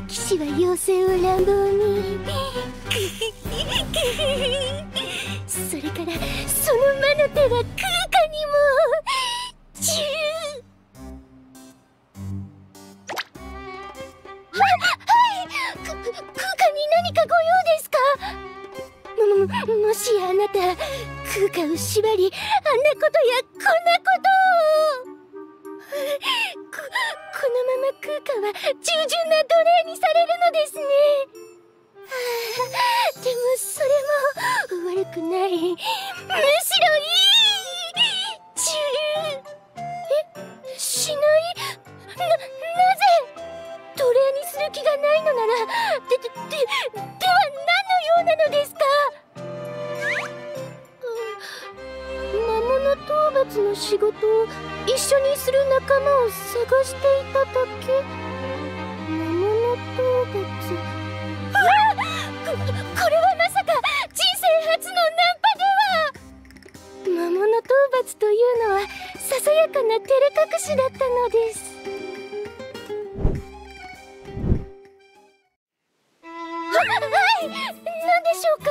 騎士は妖精を乱暴にそれからその魔の手は空間にもチュル空間に何かご用ですか？もしやあなた空間を縛りあんなことやこんなことをこのまま空間は従順な奴隷にされるのですね。でもそれも悪くない、むしろいい。チュルしない？なぜ奴隷にする気がないのならでは何のようなのですか？魔物討伐の仕事を一緒にする仲間を探していただけ。魔物討伐。これはまさか人生初のナンパでは。魔物討伐というのはささやかな照れ隠しだったのです。はい、何でしょうか？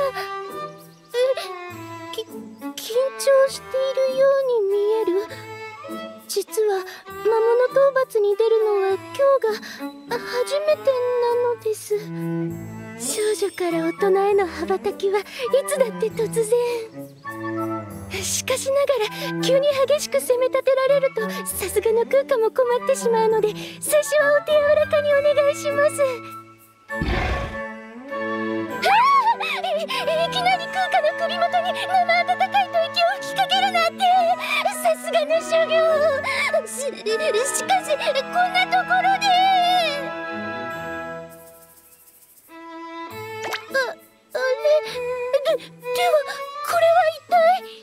緊張しているように見える。実は魔物討伐に出るのは今日が初めてなのです。少女から大人への羽ばたきはいつだって突然。しかしながら急に激しく攻め立てられるとさすがの空間も困ってしまうので、最初はお手柔らかにお願いします。いきなり空間の首元に生温かい吐息を吹きかけるなんて、さすがの所業。しかしこんなところで。あれではこれは一体。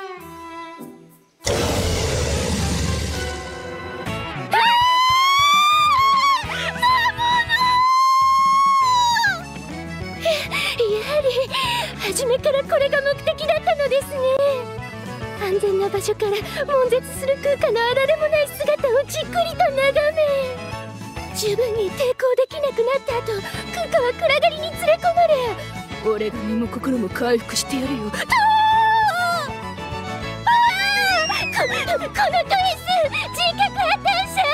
初めからこれが目的だったのですね。安全な場所から悶絶する空間のあられもない姿をじっくりと眺め、十分に抵抗できなくなった後、空間は暗がりに連れ込まれ、俺が身も心も回復してやるよ。このド S 人格破綻者。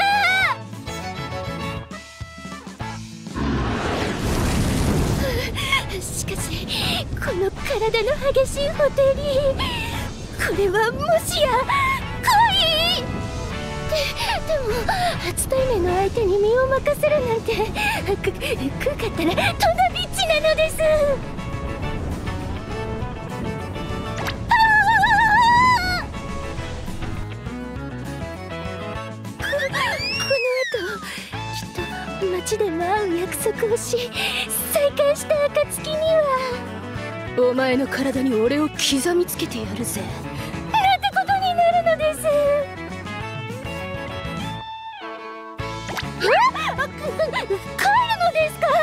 しかしこの体の激しいほてり、これはもしや恋？でも初対面の相手に身を任せるなんて空かったらトナビッチなのです。街でも会う約束をし再会した暁にはお前の体に俺を刻みつけてやるぜ、なんてことになるのです。帰るのですか？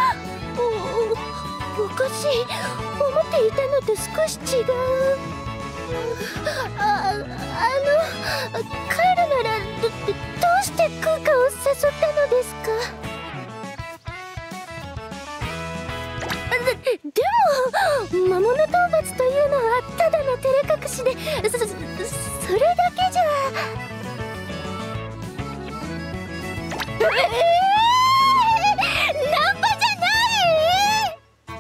おかしい。思っていたのと少し違う。帰るならどうして空間を誘ったのですか？でも魔物討伐というのはただの照れ隠しで、それだけじゃ。ナンパじゃない？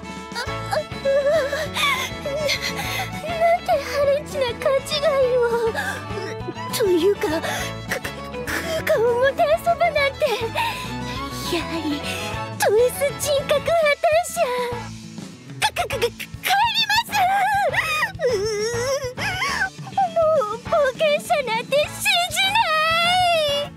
なんてハレンチな勘違いを。というか空間をもてあそぶなんて、やはりド S 人格破綻者。帰ります。もう冒険者なんて信じない。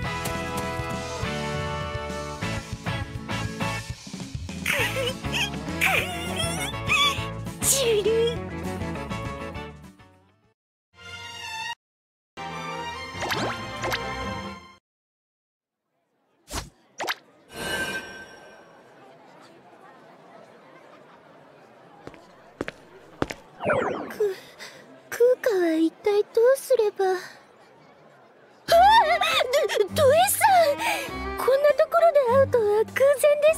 チュル。空間は一体どうすれば。ド S さん、こんなところで会うとは偶然で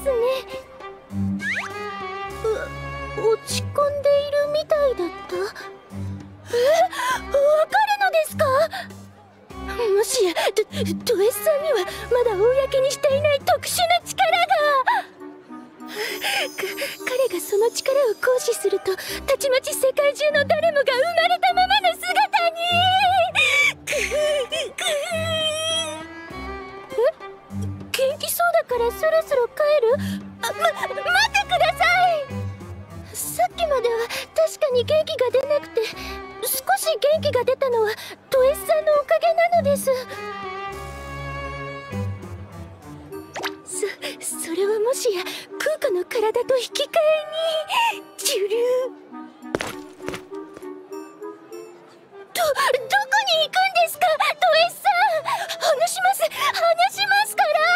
わかるのですか？もしやド S さんにはまだ公にしていない特殊な力が。彼がその力を行使するとたちまち世界中の誰もが生まれたままの姿に。元気そうだからそろそろ帰る？待ってください。さっきまでは確かに元気が出なくて、少し元気が出たのはド S さんのおかげなのです。それはもしや空花の体と引き換えにジュリュどこに行くんですかド S さん。話します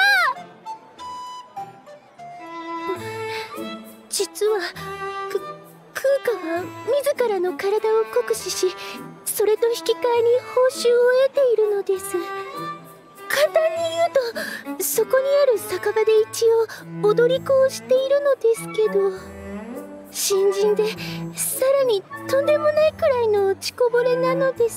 から。実は空花は自らの体を酷使し、それと引き換えに報酬を得ているのです。簡単に言うと、そこにある酒場で一応踊り子をしているのですけど、新人でさらにとんでもないくらいの落ちこぼれなのです。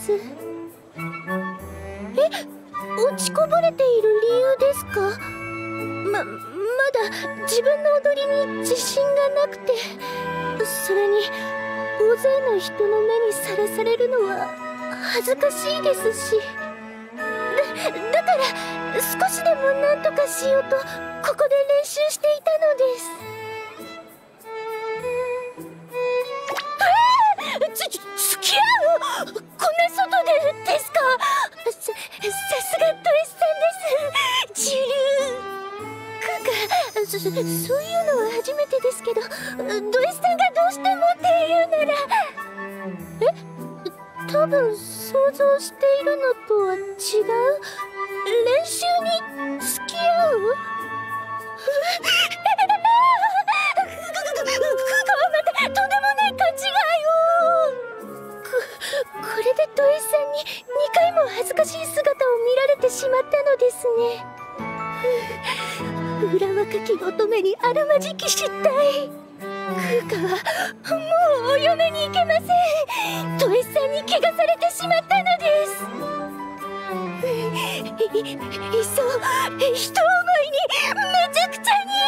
落ちこぼれている理由ですか？まだ自分の踊りに自信がなくて、それに大勢の人の目にさらされるのは恥ずかしいですし、だから少しでも何とかしようとここで練習していたのです。付き合う？こんな外でですか？さすがド S さんです。ジュルーそういうのは初めてですけど、ド S さんがどうしてもっていうなら。多分想像しているのとは違う？練習に付き合う？空花はまたとんでもない勘違いを。これでド S さんに2回も恥ずかしい姿を見られてしまったのですね。裏若き乙女にあるまじき失態。空花はもうお嫁に行けません。ド S さんに怪我されてしまったのです。いっそ一思いにめちゃくちゃに。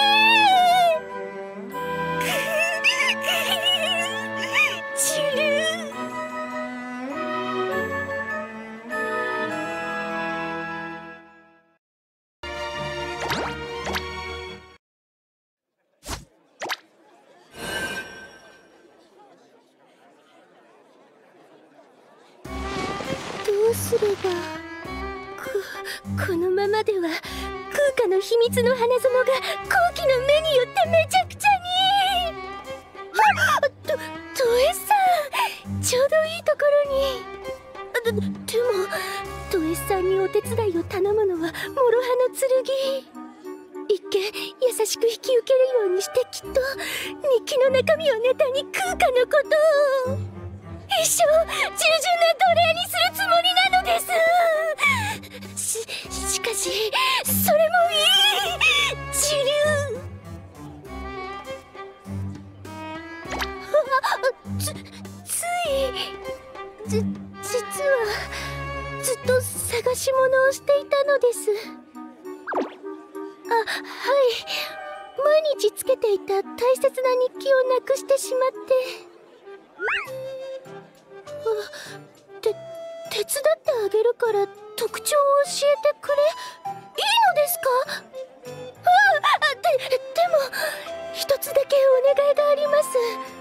ジュルどうすれば。このままでは空花の秘密の花園が好奇の目によってめちゃくちゃに。ド S さん、ちょうどいいところに。でもド S さんにお手伝いを頼むのは諸刃の剣。一見優しく引き受けるようにしてきっと日記の中身をネタに空花のことを一生従順な奴隷にするつもりなのです。しかしそれもいい。ジュリュ実はずっと探し物をしていたのです。はい、毎日つけていた大切な日記をなくしてしまって。手伝ってあげるから特徴を教えてくれ。いいのですか？でも一つだけお願いがあります。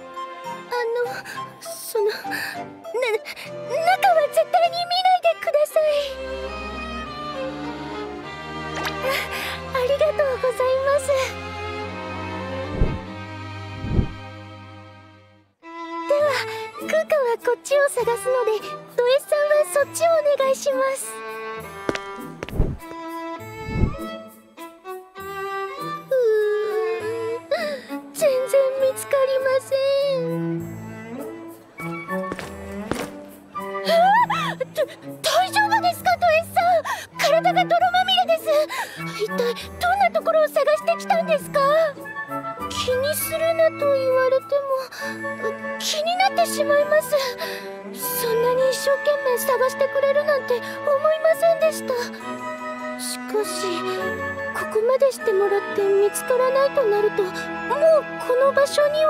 中は絶対に見ないでください。ありがとうございます。では空花はこっちを探すので、ド S さんはそっちをお願いします。全然見つかりません。大丈夫ですかド S さん？体が泥まみれです。一体どんなところを探してきたんですか？ 気にするなと言われても気になってしまいます。そんなに一生懸命探してくれるなんて思いませんでした。しかしここまでしてもらって見つからないとなると、もうこの場所には。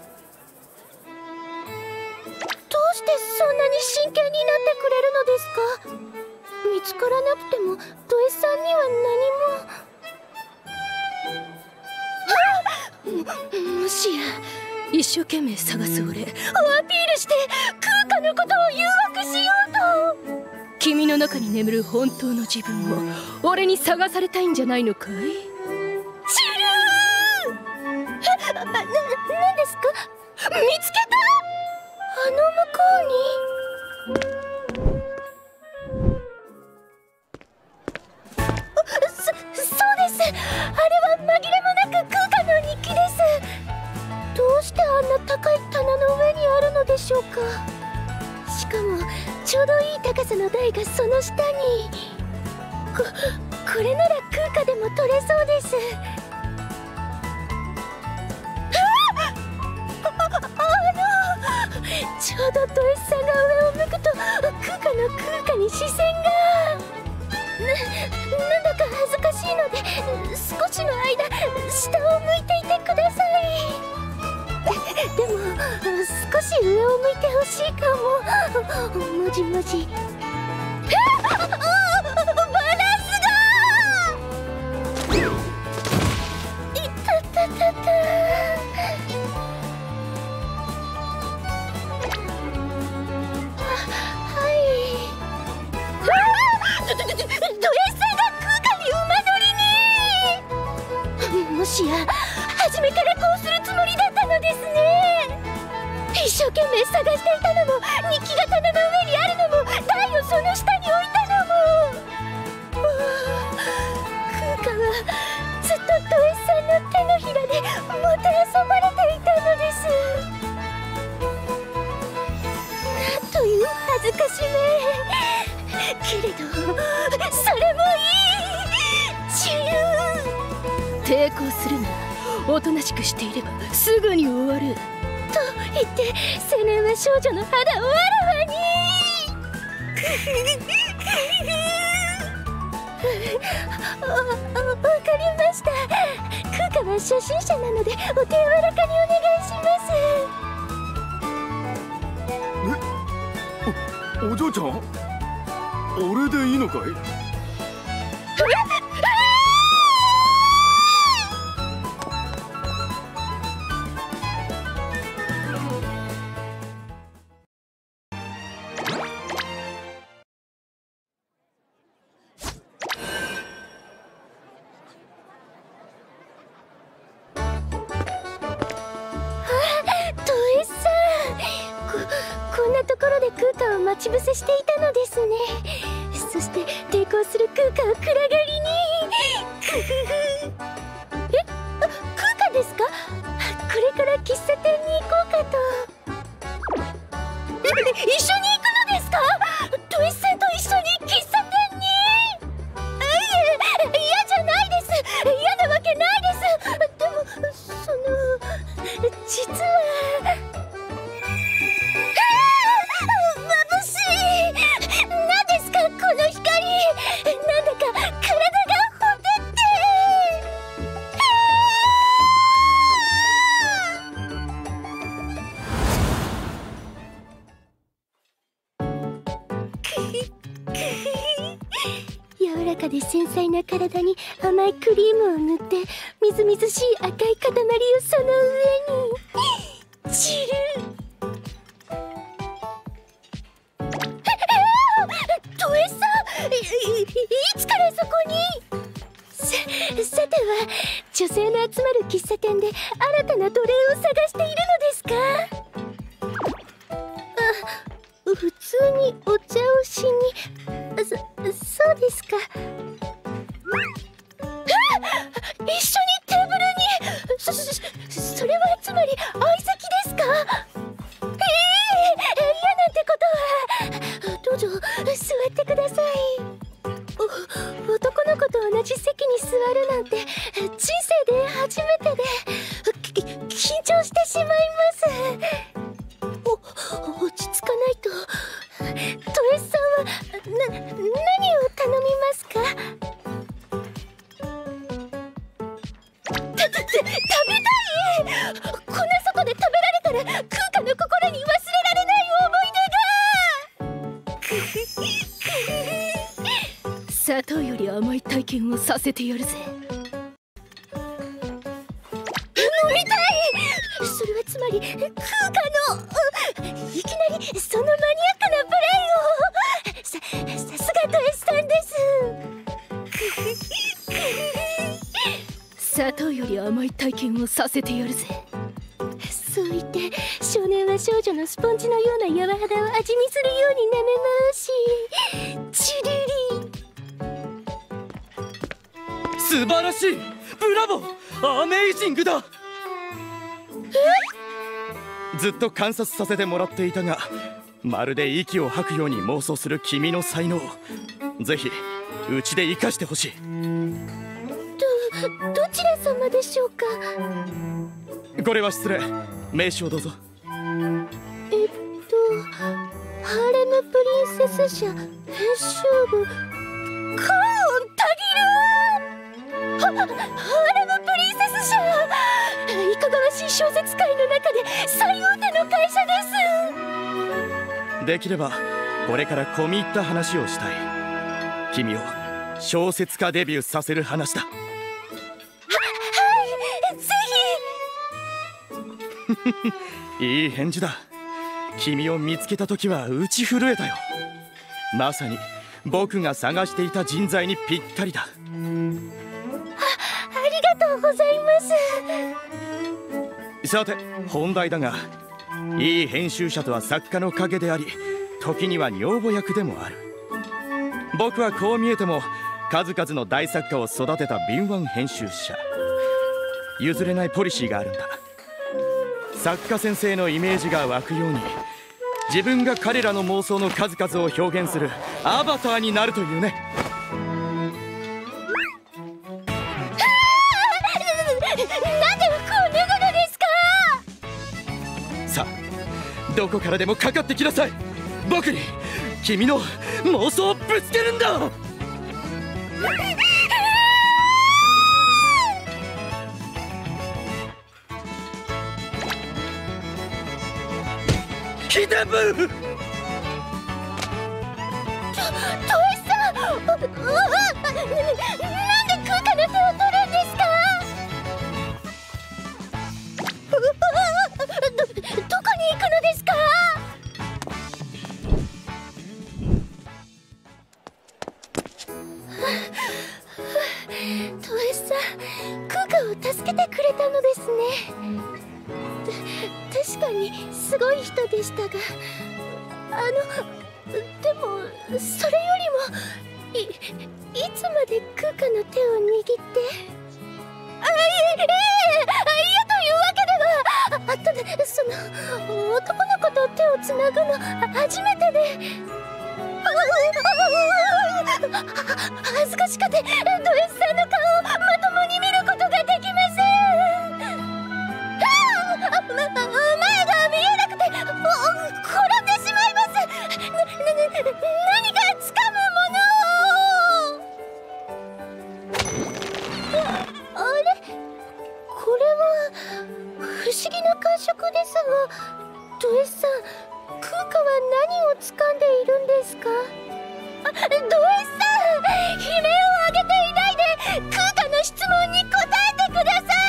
どうしてそんなに真剣になってくれるのですか？見つからなくてもド S さんには何も。もしや一生懸命探す俺をアピールして空花のことを誘惑しようと。君の中に眠る本当の自分を俺に探されたいんじゃないのかい？チルー！何ですか？見つけた！あの向こうに。そうです。あれは紛れもなく空花の日記です。どうしてあんな高い棚の上にあるのでしょうか。しかもちょうどいい高さの台がその下に。これなら空花でも取れそうです。ちょうどド S さんが上を向くと空花に視線が。なんだか恥ずかしいので少しの間下を向いていてください。でも少し上を向いてほしいかも。もじもじ。バランスがいたたたた。もしや初めからこうするつもりだったのですね。一生懸命探していたのも、日記が棚の上にあるのも、台をその下に置いたのも。空花はずっとド S さんの手のひらでもてあそばれていたのです。なんという恥ずかしめ。けれどそれもいい。自由。抵抗するな。おとなしくしていればすぐに終わる。と言って青年は少女の肌をあらわに。わかりました。空花は初心者なのでお手柔らかにお願いします。お嬢ちゃん、俺でいいのかい？ こんなところで空花を待ち伏せしていたのですね。そして抵抗する空花を暗がりに。空花ですか？これから喫茶店に行こうかと。一緒に行くのですか？ド S さんと一緒に喫茶店に。嫌じゃないです。嫌なわけないです。でも実は。眩しい。何ですかこの光。なんだか体がほてって。柔らかで繊細な体に甘いクリームを塗ってみずみずしい赤い塊をその上に散る。ド S さん、いつからそこに？さては女性の集まる喫茶店で新たな奴隷を探しているのですか？普通にお茶をしに。そうですか。一緒にテーブルに。それはつまり相席ですか？嫌なんてことは。どうぞ座ってください。男の子と同じ席に座るなんて人生で初めてで。 エスさんは何を頼みますか？食べたい！こんな外で食べられたら空花の心に忘れられない思い出が砂糖より甘い体験をさせてやるぜ。飲みたい！それはつまり空花のいきなりそのマニアックなプレイをさすがトエスさんです。砂糖より甘い体験をさせてやるぜ。そう言って少年は少女のスポンジのような柔肌を味見するように舐め回し、チリリ。 素晴らしい！ブラボー！アメイジングだ！ずっと観察させてもらっていたが、まるで息を吐くように妄想する君の才能、ぜひうちで生かしてほしい。 どちら様でしょうか？ これは失礼。名刺をどうぞ。 ハーレムプリンセス社編集部カオンタギル。ハーレムプリンセス社、いかがわしい小説界の中で最大手の会社です。 できればこれから込み入った話をしたい。君を小説家デビューさせる話だ。 はい、ぜひいい返事だ。君を見つけた時は打ち震えたよ。まさに僕が探していた人材にぴったりだ。 ありがとうございます。 さて本題だが、いい編集者とは作家の影であり、時には女房役でもある。僕はこう見えても数々の大作家を育てた敏腕編集者。譲れないポリシーがあるんだ。作家先生のイメージが湧くように、自分が彼らの妄想の数々を表現するアバターになるというね。 なんで服を脱ぐのですか？ さあ、どこからでもかかってきなさい。僕に君の妄想をぶつけるんだ。ヒデブ！ トエスさん、なんで空花の手を取るんですか？どこに行くのですか？トエスさん、空花を助けてくれたのですね。確かにすごい人でしたが、でもそれよりもいつまで空花の手を握って、嫌というわけでは。ただその男の子と手をつなぐの初めてで、恥ずかしくてド S さんの顔をまともに見ることができません。前が見えなくて転んでしまいます。何かつかむものを。あれ、これは不思議な感触ですが、ド S さん、空花は何を掴んでいるんですか？ド S さん、悲鳴を上げていないで空花の質問に答えてください。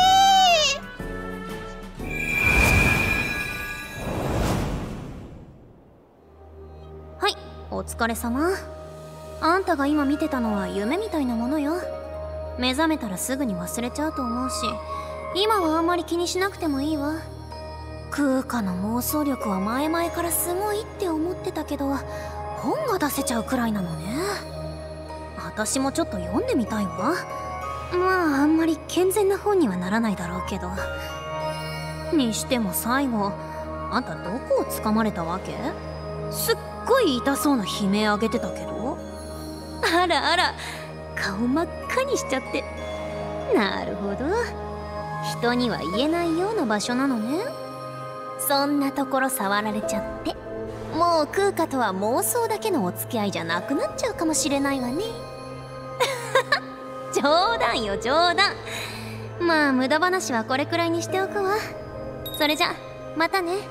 はい、お疲れ様。あんたが今見てたのは夢みたいなものよ。目覚めたらすぐに忘れちゃうと思うし、今はあんまり気にしなくてもいいわ。空花の妄想力は前々からすごいって思ってたけど、本が出せちゃうくらいなのね。私もちょっと読んでみたいわ。まああんまり健全な本にはならないだろうけど。にしても最後、あんたどこを掴まれたわけ？すっごい痛そうな悲鳴あげてたけど。あらあら、顔真っ赤にしちゃって。なるほど、人には言えないような場所なのね。そんなところ触られちゃってもう空花とは妄想だけのお付き合いじゃなくなっちゃうかもしれないわね。冗談よ冗談。まあ無駄話はこれくらいにしておくわ。それじゃまたね。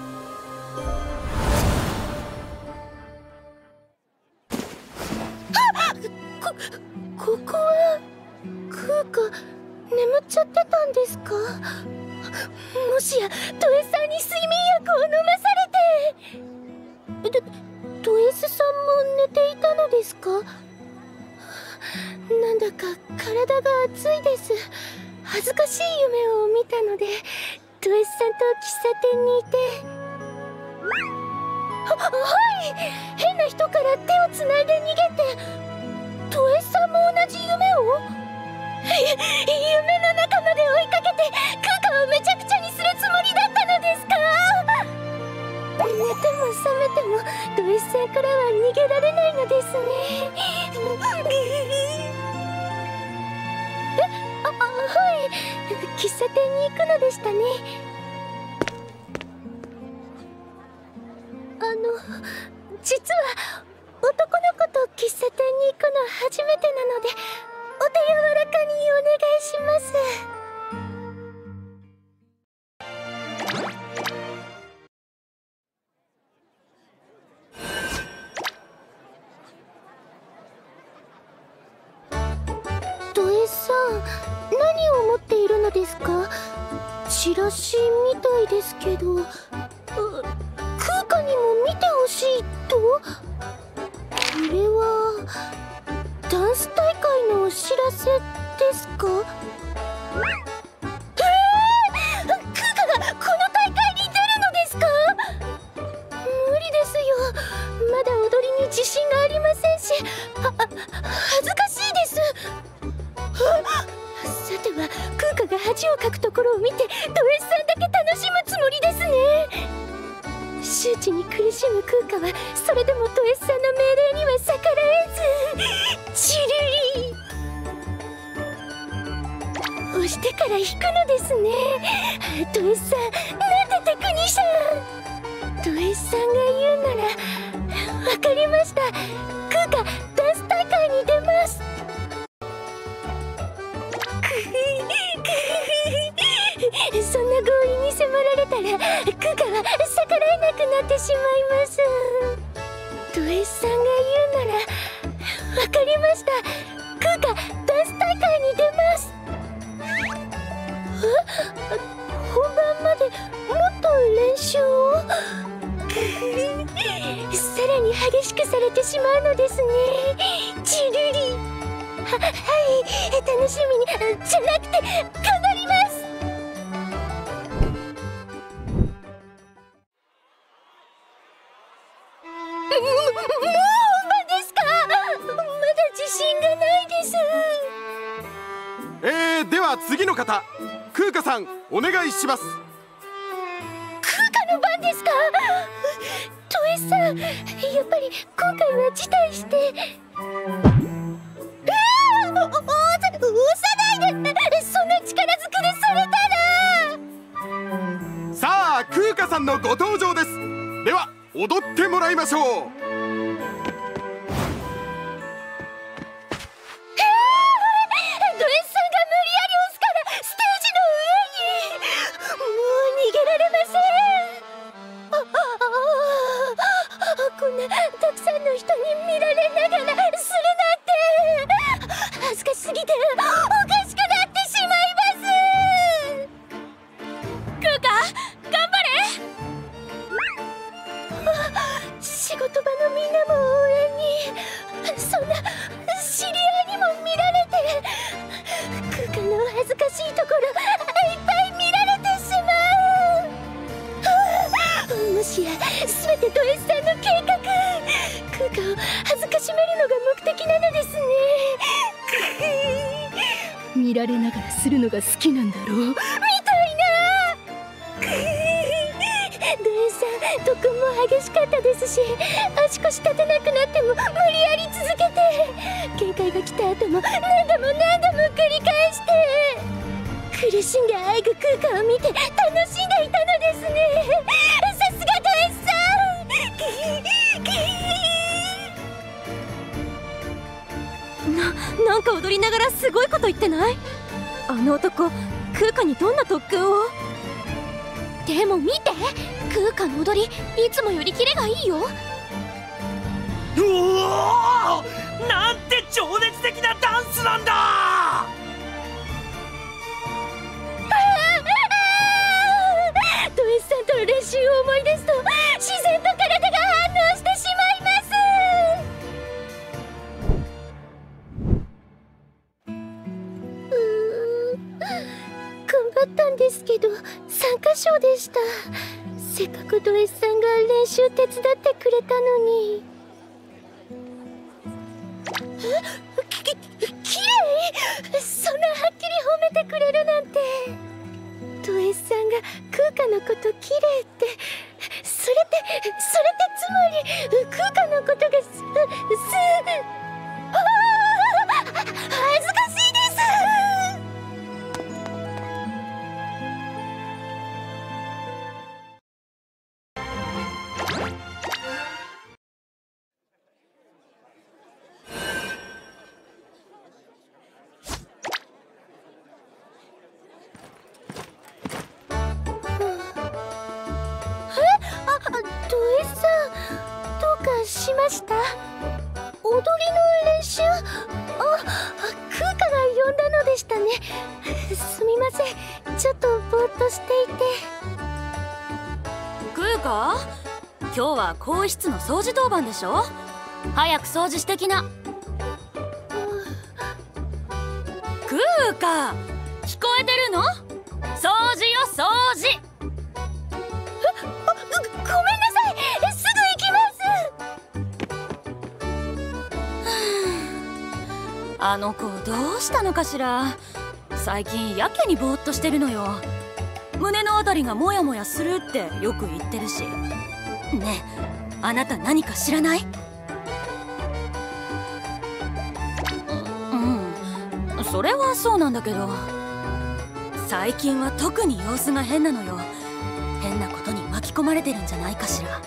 ここは空花眠っちゃってたんですか？もしやド S さんに睡眠薬を飲まされて。ド S さんも寝ていたのですか？なんだか体が熱いです。恥ずかしい夢を見たのでド S さんと喫茶店にいて。はい、変な人から手をつないで逃げて。ド S さんも同じ夢を？夢の中まで追いかけて空花をめちゃくちゃにするつもりだったのですか？寝ても覚めてもド S さんからは逃げられないのですね。はい、喫茶店に行くのでしたね。実は男の子と喫茶店に行くの初めてなのでお手柔らかにお願いします。ド S さん、何を持っているのですか？チラシみたいですけど。空花にも見てほしいと？これはダンス大会のお知らせですか？空花がこの大会に出るのですか？無理ですよ。まだ踊りに自信がありませんし、恥ずかしいです。さては空花が恥をかくところを見てド S さんだけ楽しむつもりですね。周知に苦しむ空花はそれでもド S さんの命令には逆らえず、チルリ押してから引くのですね。ド S さん、なんてテクニシャン。ド S さんが言うならわかりました。空花ダンス大会に出ます。そんな強引に迫られたら空花は逆らえなくなってしまいます。ド S さんが言うならわかりました。空花ダンス大会に出ます。本番までもっと練習をさらに激しくされてしまうのですね。チルリ。はい、楽しみにじゃなくて頑張ります。もう本番ですか？まだ自信がないです。 では次の方、空花さんお願いします。 空花の番ですか？ド S さん、やっぱり今回は辞退して。押さないで。そんな力ずくでされたら。 さあ空花さんのご登場です。では踊ってもらいましょう。 ド S さんが無理やり押すからステージの上に。もう逃げられません。こんなたくさんの人に見られながらするなんて恥ずかしすぎておかしくなってしまいます。空花頑張れ。仕事場のみんなも応援に。そんな知り合いにも見られて空花の恥ずかしいところいっぱい見られてしまう。もしや全てド S さんの計画。空花を恥ずかしめるのが目的なのですね。見られながらするのが好きなんだろうみたいな。ド S さん特訓も激しかったですし、足腰立てなくなっても無理やり続けて、限界が来た後も何度も何度も繰り返して、苦しんであえぐ空花を見て楽しんでいたのですね。さすがド S さん。 なんか踊りながらすごいこと言ってない？あの男空花にどんな特訓を？でも見て、空花の踊りいつもよりキレがいいよ。 うおー、なんて情熱的なダンスなんだ。 ド S さんとの練習を思い出すと自然と体が反応してしまいます。頑張ったんですけど参加賞でした。せっかくド S さんが練習手伝ってくれたのに。きれい！そんなはっきり褒めてくれるなんて。ド S さんが空花のこときれいって、それってつまり空花のことが恥ずかしいです。ド S さんどうかしました？踊りの練習？空花が呼んだのでしたね。すみません、ちょっとぼーっとしていて。 空花、今日は更衣室の掃除当番でしょ。早く掃除してきな。空花、聞こえてるの？掃除よ掃除。 ごめんなさい、すぐ行きます。 あの子どうしたのかしら。最近やけにぼーっとしてるのよ。胸のあたりがモヤモヤするってよく言ってるし。ねえ、あなた何か知らない？それはそうなんだけど、最近は特に様子が変なのよ。変なことに巻き込まれてるんじゃないかしら。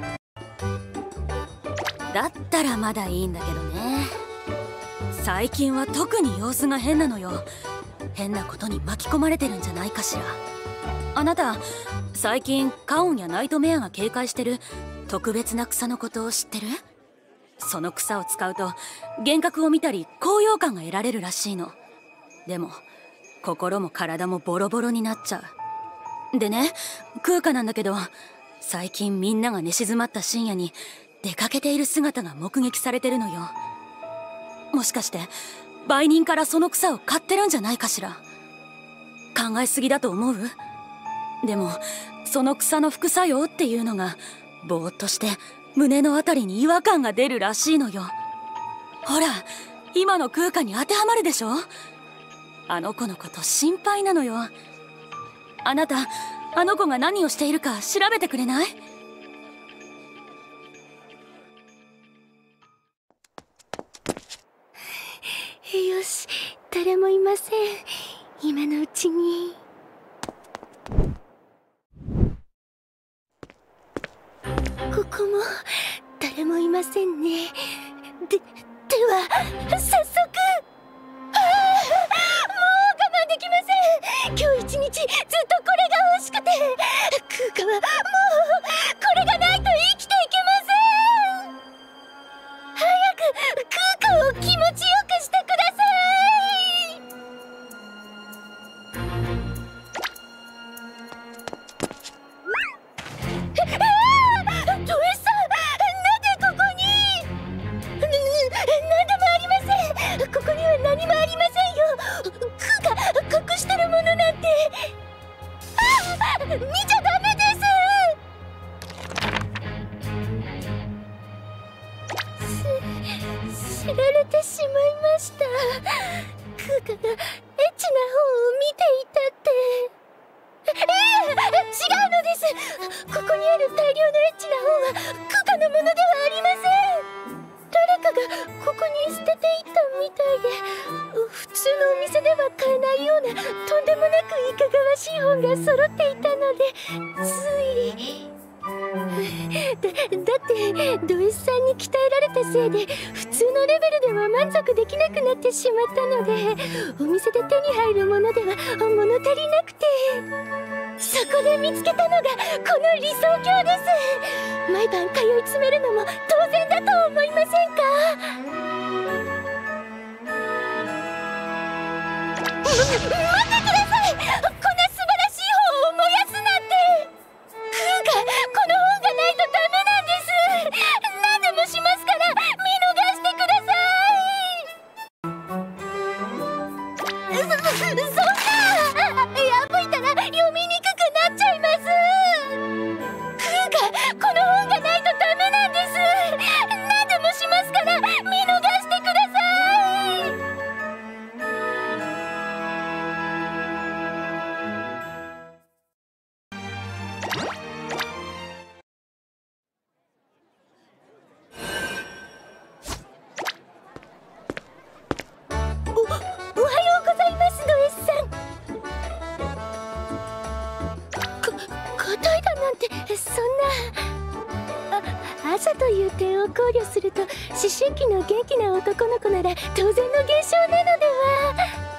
だったらまだいいんだけどね。最近は特に様子が変なのよ。変なことに巻き込まれてるんじゃないかしら。あなた最近カオンやナイトメアが警戒してる特別な草のことを知ってる？その草を使うと幻覚を見たり高揚感が得られるらしいの。でも心も体もボロボロになっちゃう。でね、空花なんだけど、最近みんなが寝静まった深夜に出かけている姿が目撃されてるのよ。もしかして売人からその草を買ってるんじゃないかしら。考えすぎだと思う？でもその草の副作用っていうのがぼーっとして胸のあたりに違和感が出るらしいのよ。ほら、今の空花に当てはまるでしょ。あの子のこと心配なのよ。あなた、あの子が何をしているか調べてくれない？ よし、誰もいません。今のうちに。ここも誰もいませんね。では早速。もう我慢できません。今日一日ずっとこれが欲しくて、空花はもうこれがないと生きていけません。早く空花を気持ちよくしてください。ド S さん、なんでここに？なんでもありません。ここには何もありませんよ。空花隠してるものなんて。見ちゃダメです。知られてしまいました。空花がエッチな方を見ていたって。違うのです。ここにある大量のエッチな方は空花のものではありません。誰かがここに捨てていったみたいで、普通のお店では買えないようなとんでもなくいかがわしい本が揃っていたので、つい。 ってド S さんに鍛えられたせいで普通のレベルでは満足できなくなってしまったので、お店で手に入るものでは物足りなくて、そこで見つけたのがこの理想郷です。毎晩通い詰めるのも当然だと思いませんか？待ってください！こんな素晴らしい本を燃やすなんて！クーカ、この本がないとダメなんです！何でもしますから見逃してください！そんな！破いたら読みにくくなっちゃいます！クーカ、この本がないとダメなんです！何でもしますから見逃してください！おはようございます、ド S さん。答えだなんてそんな。朝という点を考慮すると思春期の元気な男の子なら当然の現象なのでは。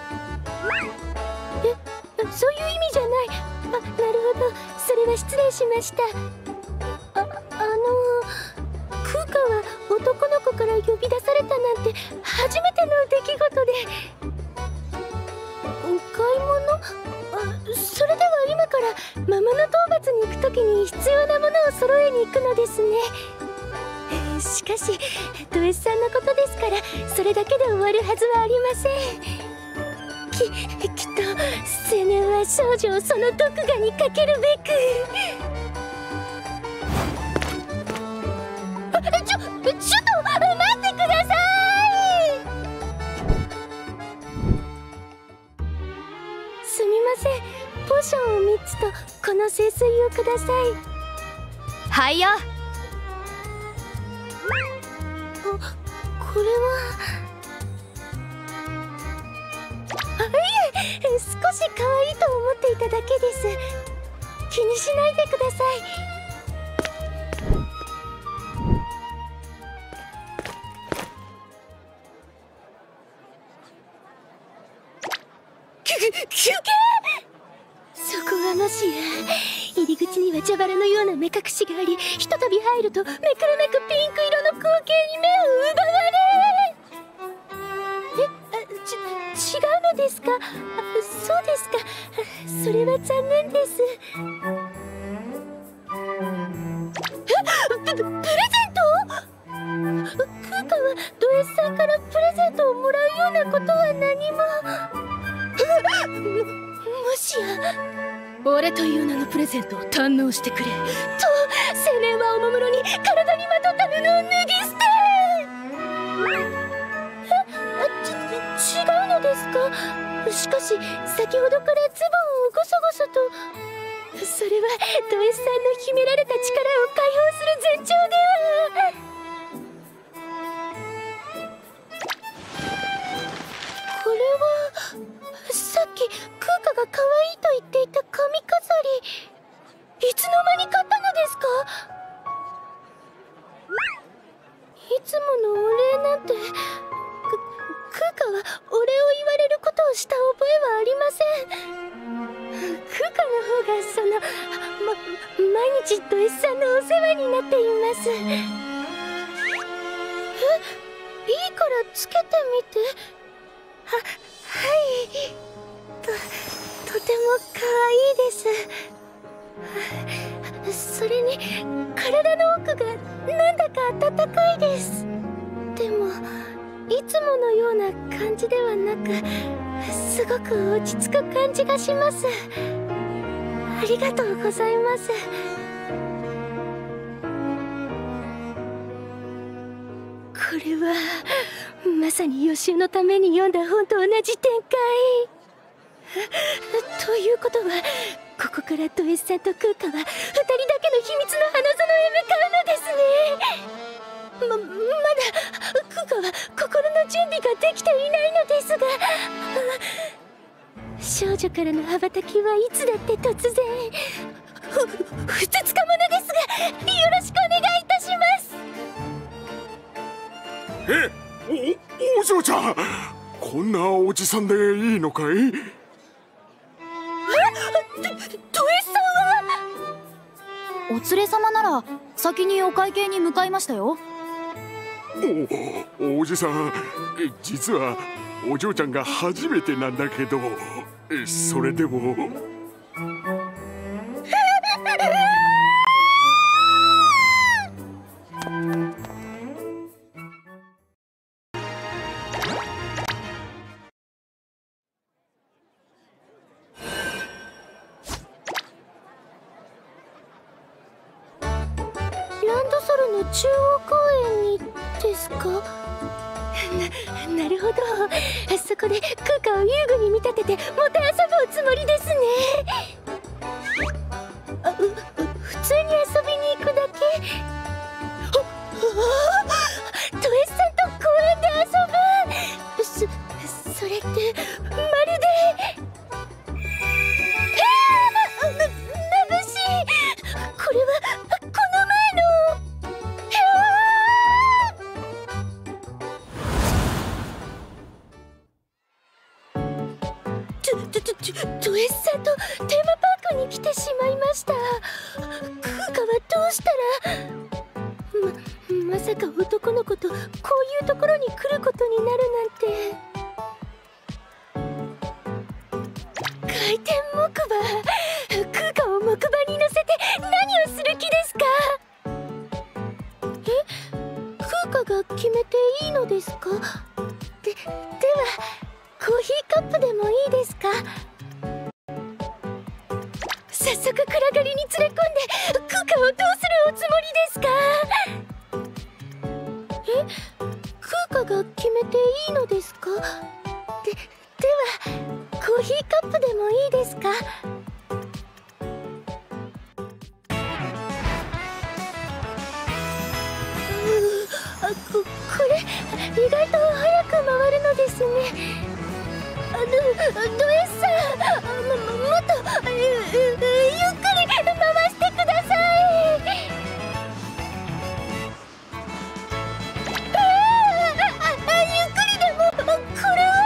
そういう意味じゃない。なるほど、それは失礼しました。クーカは男の子から呼び出されたなんて初めての出来事で。お買い物？それでは今から魔物討伐に行くときに必要なものを揃えに行くのですね。しかしド S さんのことですからそれだけで終わるはずはありません。きっと青年は少女をその毒牙にかけるべく。ちょっと待ってください！すみません、ポーションを3つとこの聖水をください。 はいよ。 これはいえ、少し可愛いと思っていただけです。気にしないでください。休憩？そこはもしや入り口には蛇腹のような目隠しがあり、ひとたび入るとめくるめくピンク色の光景に目を奪われ。違うのですか？そうですか。それは残念です。プレゼント？クーカはド S さんからプレゼントをもらうようなことは何も。もしや俺という名のプレゼントを堪能してくれと青年はおもむろに体にまとった布を脱ぎ捨て。違うのですか？しかし先ほどからズボンをゴソゴソと。それはド S さんの秘められた力を解放する前兆では。これはさっきクーカが可愛いと言っていた髪飾り、いつの間に買ったのですか？いつものお礼なんて。クーカはお礼を言われることをした覚えはありません。クーカの方が毎日ド S さんのお世話になっています。いいからつけてみて。はい。とても可愛いです。それに体の奥がなんだか温かいです。でもいつものような感じではなく、すごく落ち着く感じがします。ありがとうございます。これはまさに予習のために読んだ本と同じ展開。ということはここからド S さんとクーカは2人だけの秘密の花園へ向かうのですね。まだクーカは心の準備ができていないのですが、少女からの羽ばたきはいつだって突然ふつつかものですがよろしくお願いいたします。 お嬢ちゃん、こんなおじさんでいいのかい？ ド S さんは？ お連れ様なら先にお会計に向かいましたよ。 おじさん、実はお嬢ちゃんが初めてなんだけど、それでも。 ランドソルの中央公園にですか？なるほど。そこで空間を遊具に見立ててもてあそぶおつもりですね。普通に遊びに行くだけ？ド S さんと公園で遊ぶ？それってまるで眩しい。これはこの前のド S さんとテーマパークに来てしまいました。空花はどうしたら。まさか男の子とこういうところに来ることになるなんて。回転木馬、空花を木馬に乗せて何をする気ですか？空花が決めていいのですか？ではコーヒーカップでもいいですか？早速暗がりに連れ込んで空花をどうするおつもりですか？空花が決めていいのですか？ではコーヒーカップでもいいですか？これ意外と早く回るのですね。ド S さん、もっとゆっくり回してください。ゆっくりでもこれは。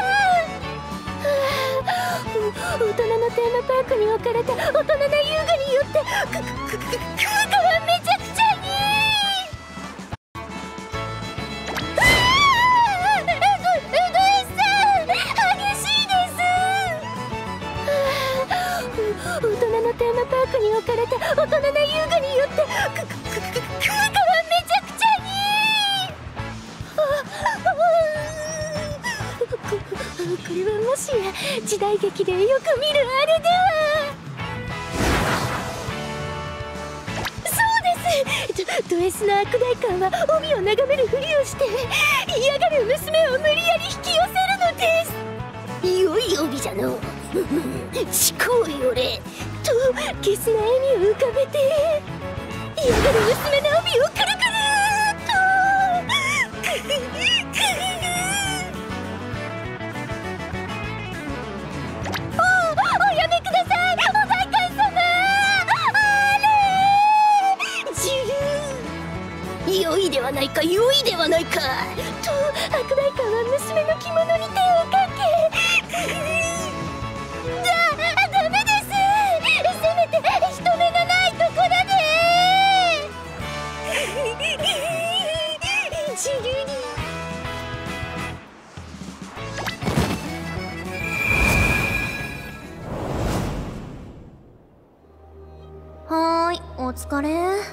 大人のテーマパークに置かれた大人な遊具によって空花はめちゃくちゃに。大人のテーマパークに置かれた大人な遊具によって空花はめちゃくちゃに。これはもしや時代劇でよく見るあれでは。そうです。ド S の悪大官は帯を眺めるふりをして嫌がる娘を無理やり引き寄せるのです。良い帯じゃのう。思考よれとゲスな笑みを浮かべて嫌がる娘の帯をくるくるとおやめください、お代官様。あれ良いではないか、良いではないかと悪大官は娘の着物に手をかけダメです。せめて人目がないところでジルリはーい、お疲れ。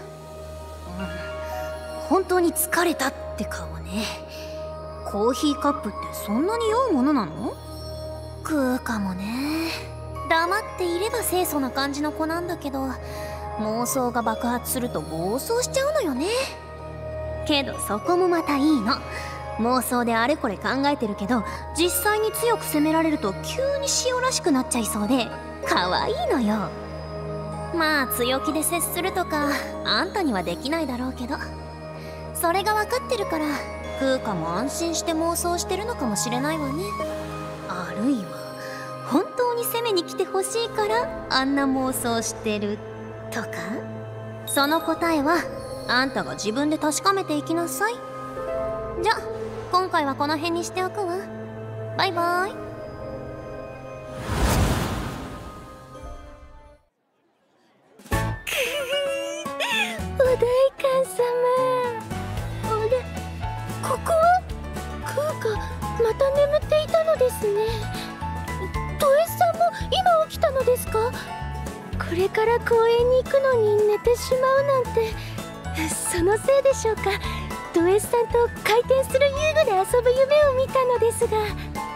本当に疲れたって顔ね。コーヒーカップってそんなに酔うものなの？空花もね。黙っていれば清楚な感じの子なんだけど、妄想が爆発すると暴走しちゃうのよね。けどそこもまたいいの。妄想であれこれ考えてるけど、実際に強く責められると急に塩らしくなっちゃいそうで可愛いのよ。まあ強気で接するとかあんたにはできないだろうけど、それが分かってるから空花も安心して妄想してるのかもしれないわね。あるいは本当に攻めに来てほしいからあんな妄想してるとか。その答えはあんたが自分で確かめていきなさい。じゃ今回はこの辺にしておくわ。バイバイ。 お代官様。あれ、ここはクーカ、また眠っていたのですね。ド S さんも今起きたのですか？これから公園に行くのに寝てしまうなんて、そのせいでしょうか。ド S さんと回転する遊具で遊ぶ夢を見たのですが。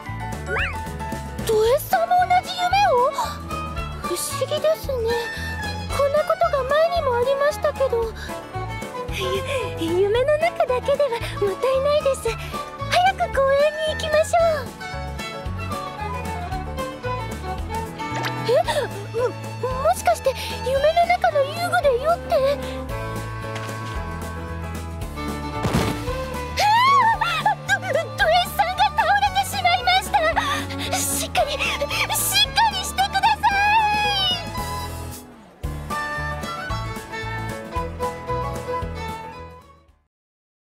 ド S さんも同じ夢を？不思議ですね。こんなことが前にもありましたけど、夢の中だけではもったいないです。早く公園に行きましょう。もしかして夢の